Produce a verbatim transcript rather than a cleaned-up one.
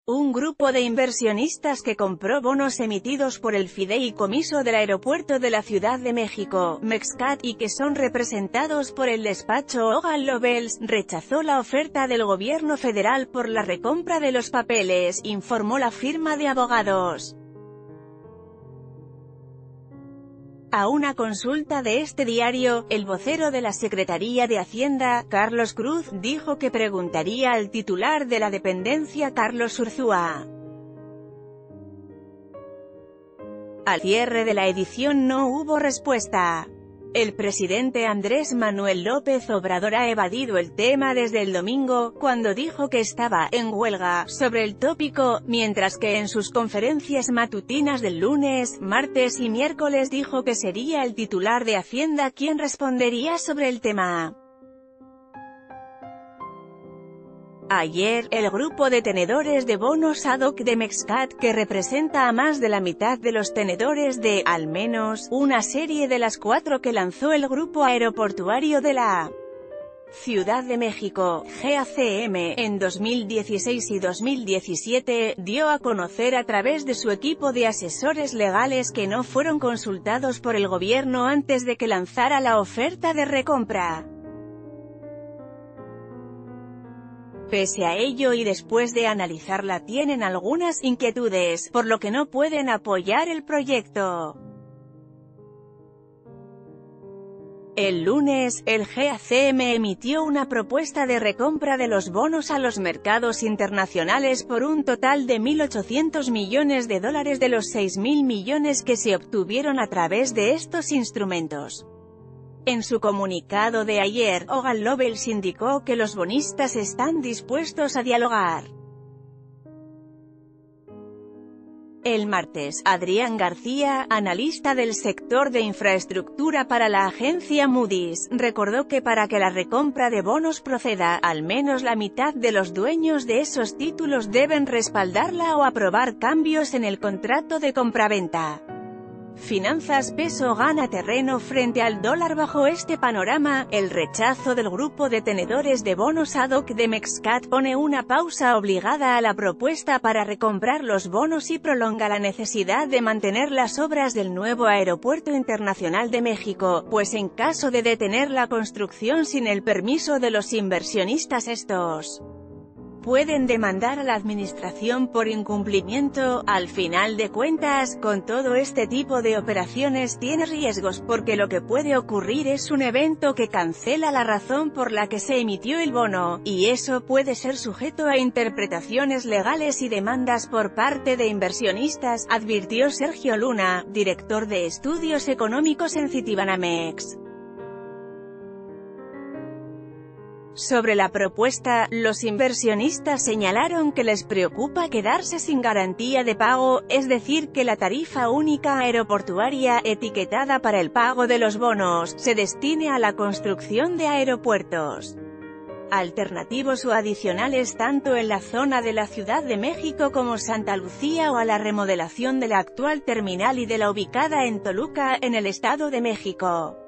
Un grupo de inversionistas que compró bonos emitidos por el Fideicomiso del Aeropuerto de la Ciudad de México, Mexcat, y que son representados por el despacho Hogan Lovells, rechazó la oferta del gobierno federal por la recompra de los papeles, informó la firma de abogados. A una consulta de este diario, el vocero de la Secretaría de Hacienda, Carlos Cruz, dijo que preguntaría al titular de la dependencia, Carlos Urzúa. Al cierre de la edición no hubo respuesta. El presidente Andrés Manuel López Obrador ha evadido el tema desde el domingo, cuando dijo que estaba en huelga sobre el tópico, mientras que en sus conferencias matutinas del lunes, martes y miércoles dijo que sería el titular de Hacienda quien respondería sobre el tema. Ayer, el grupo de tenedores de bonos ad hoc de Mexcat, que representa a más de la mitad de los tenedores de, al menos, una serie de las cuatro que lanzó el Grupo Aeroportuario de la Ciudad de México, G A C M, en dos mil dieciséis y dos mil diecisiete, dio a conocer a través de su equipo de asesores legales que no fueron consultados por el gobierno antes de que lanzara la oferta de recompra. Pese a ello y después de analizarla tienen algunas inquietudes, por lo que no pueden apoyar el proyecto. El lunes, el G A C M emitió una propuesta de recompra de los bonos a los mercados internacionales por un total de mil ochocientos millones de dólares de los seis mil millones que se obtuvieron a través de estos instrumentos. En su comunicado de ayer, Hogan Lovells indicó que los bonistas están dispuestos a dialogar. El martes, Adrián García, analista del sector de infraestructura para la agencia Moody's, recordó que para que la recompra de bonos proceda, al menos la mitad de los dueños de esos títulos deben respaldarla o aprobar cambios en el contrato de compraventa. Finanzas peso gana terreno frente al dólar. Bajo este panorama, el rechazo del grupo de tenedores de bonos ad hoc de Mexcat pone una pausa obligada a la propuesta para recomprar los bonos y prolonga la necesidad de mantener las obras del nuevo Aeropuerto Internacional de México, pues en caso de detener la construcción sin el permiso de los inversionistas, estos pueden demandar a la administración por incumplimiento. Al final de cuentas, con todo este tipo de operaciones tiene riesgos, porque lo que puede ocurrir es un evento que cancela la razón por la que se emitió el bono, y eso puede ser sujeto a interpretaciones legales y demandas por parte de inversionistas, advirtió Sergio Luna, director de estudios económicos en Citibanamex. Sobre la propuesta, los inversionistas señalaron que les preocupa quedarse sin garantía de pago, es decir que la tarifa única aeroportuaria, etiquetada para el pago de los bonos, se destine a la construcción de aeropuertos alternativos o adicionales tanto en la zona de la Ciudad de México como Santa Lucía, o a la remodelación de la actual terminal y de la ubicada en Toluca, en el Estado de México.